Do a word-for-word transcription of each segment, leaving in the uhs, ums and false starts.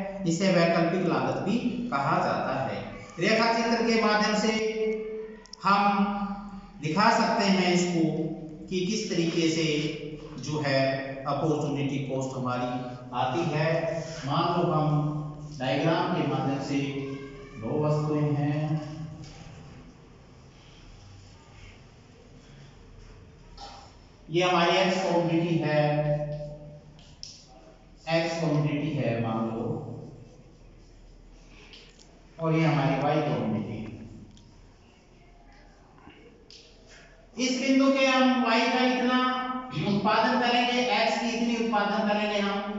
इसे वैकल्पिक लागत भी कहा जाता है। रेखा चित्र के माध्यम से हम दिखा सकते हैं इसको कि किस तरीके से जो है अपॉर्चुनिटी कॉस्ट हमारी आती है। मान लो हम डायग्राम के माध्यम से दो वस्तुएं हैं, ये हमारी एक्स कमोडिटी है, एक्स कमोडिटी है मान लो, और ये हमारी वाई कमोडिटी है। इस बिंदु के हम y का इतना उत्पादन करेंगे, x की इतनी उत्पादन करेंगे, हम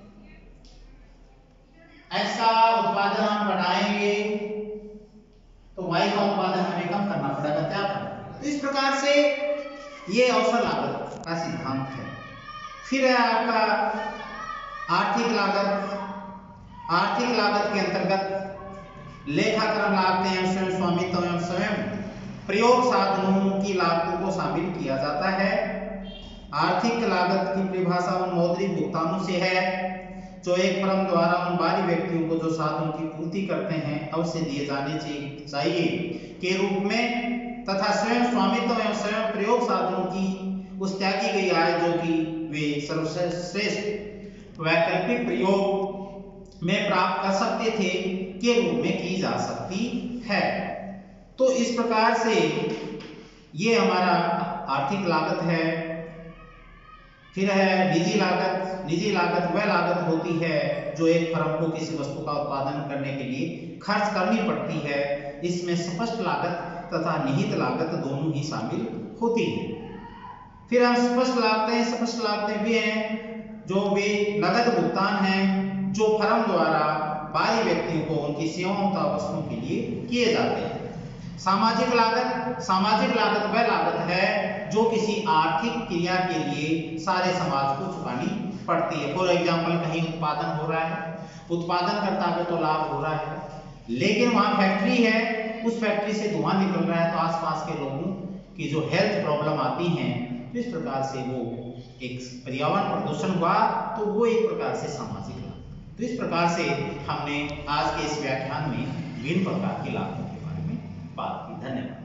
x का उत्पादन हम बढ़ाएंगे तो y का उत्पादन हमें कम करना पड़ेगा, क्या पड़ेगा। तो इस प्रकार से ये अवसर लागत का सिद्धांत है। फिर है आपका आर्थिक लागत। आर्थिक लागत के अंतर्गत लेखाकरण लागतें एवं स्वयं स्वामित्व एवं स्वयं प्रयोग साधनों की लागतों को शामिल किया जाता है। आर्थिक लागत की परिभाषा उन मौद्रिक भुगतानों से है जो एक फर्म द्वारा उन बाहरी व्यक्तियों को जो साधनों की पूर्ति करते हैं अवश्य दिए जाने चाहिए के रूप में, तथा स्वयं स्वामित्व एवं स्वयं प्रयोग साधनों की उस त्यागी गई आय जो कि वे सर्वश्रेष्ठ वैकल्पिक प्रयोग में प्राप्त कर सकते थे के रूप में की जा सकती है। तो इस प्रकार से ये हमारा आर्थिक लागत है। फिर है निजी लागत। निजी लागत वह लागत होती है जो एक फर्म को किसी वस्तु का उत्पादन करने के लिए खर्च करनी पड़ती है। इसमें स्पष्ट लागत तथा निहित लागत दोनों ही शामिल होती है। फिर हम स्पष्ट लागतें स्पष्ट लागतें भी हैं जो वे नगद भुगतान हैं जो फर्म द्वारा बाहरी व्यक्तियों को उनकी सेवाओं तथा वस्तुओं के लिए किए जाते हैं। सामाजिक लागत। सामाजिक लागत वह लागत है जो किसी आर्थिक क्रिया के लिए सारे समाज को चुकानी पड़ती है। फॉर एग्जाम्पल कहीं उत्पादन हो रहा है, उत्पादनकर्ता को तो लाभ हो रहा है, लेकिन वहां फैक्ट्री है, उस फैक्ट्री से धुआं निकल रहा है तो आसपास के लोगों की जो हेल्थ प्रॉब्लम आती हैं, तो इस प्रकार से वो एक पर्यावरण प्रदूषण हुआ तो वो एक प्रकार से सामाजिक लागत। तो इस प्रकार से हमने आज के इस व्याख्यान में विभिन्न प्रकार की लागतों के बारे में बात की। धन्यवाद।